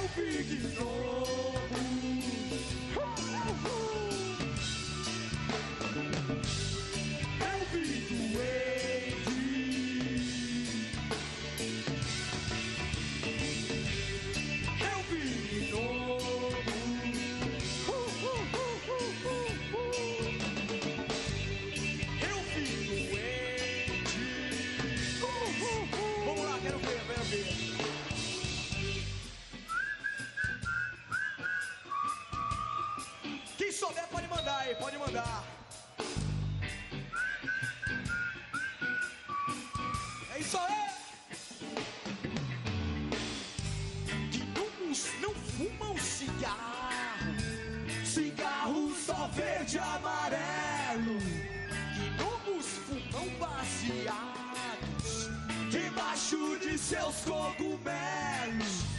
o Big Novo. É o Big Wade. É o Big Novo. É o Big Wade. Vamos lá, quero ver. Quem souber pode mandar aí, pode mandar. É isso aí. Gnomos não fumam cigarro, cigarro só verde e amarelo. Gnomos fumam baseados debaixo de seus cogumelos.